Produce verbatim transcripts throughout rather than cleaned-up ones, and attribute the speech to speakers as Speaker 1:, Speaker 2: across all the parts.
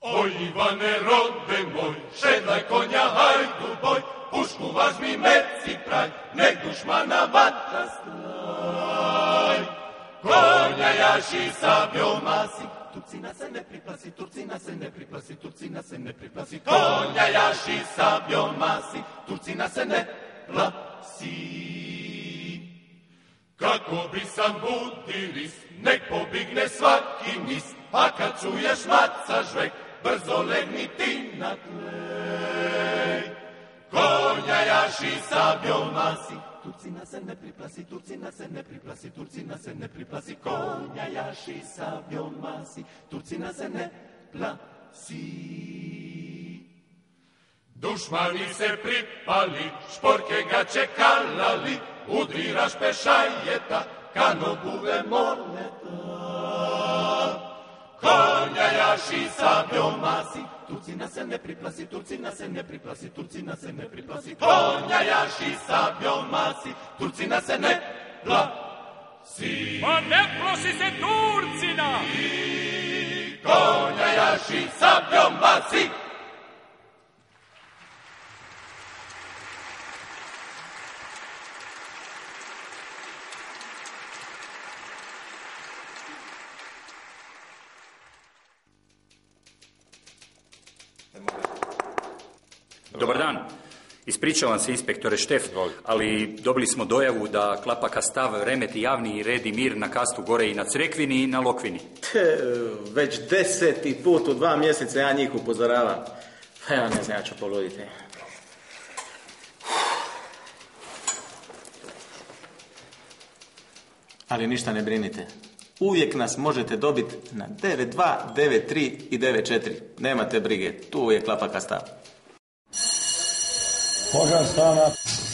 Speaker 1: Oj, Ivane, rode moj, šedlaj konja, hajdu boj, pušku važmi, meci praj, nek dušmana vatra straj. Konja jaši sabljom masi, Turcina se ne priplasi, Turcina se ne priplasi, Turcina se ne priplasi. Konja jaši sabljom masi, Turcina se ne plasi. Kako bi sam budi list, nek pobigne svaki mis, a kad čuješ maca žvek, brzo legni ti na tlej. Konja jaši sabljom masi, Turcina se ne priplasi, Turcina se ne priplasi, Turcina se ne priplasi. Konja jaši sabljom masi, Turcina se ne plasi. Dušmani se pripali, šporke ga čekalali, udriraš pešajeta, kanobube moleta. Konja jaši sabljom masi, Turcina se ne priplasi, Turcina se ne priplasi, Turcina se ne priplasi. Konja jaši sabljom masi, Turcina se ne plasi.
Speaker 2: Pa ne ploši se Turcina!
Speaker 1: Konja jaši sabljom masi.
Speaker 3: Dobar dan. Ispričavam se, inspektore Štef, ali dobili smo dojavu da Klapaka stav remeti javni red i mir na kastu gore i na Crekvini i na Lokvini.
Speaker 4: Te, već deseti put u dva mjeseca ja njih upozoravam. Pa ja ne znam, ja ću poluditi. Ali ništa ne brinite. Uvijek nas možete dobiti na devet dva, devet tri i devet četiri. Nemate brige, tu je Klapaka stav.
Speaker 5: Požar stana.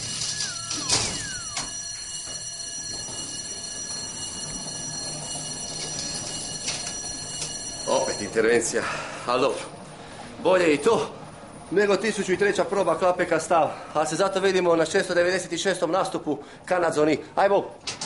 Speaker 6: Opet intervencija, ali dobro. Bolje i to, nego tisuću i treća proba Klapeka stav. A se zato vidimo na šesto devedeset šestom nastupu Kanadzoni. Ajmo!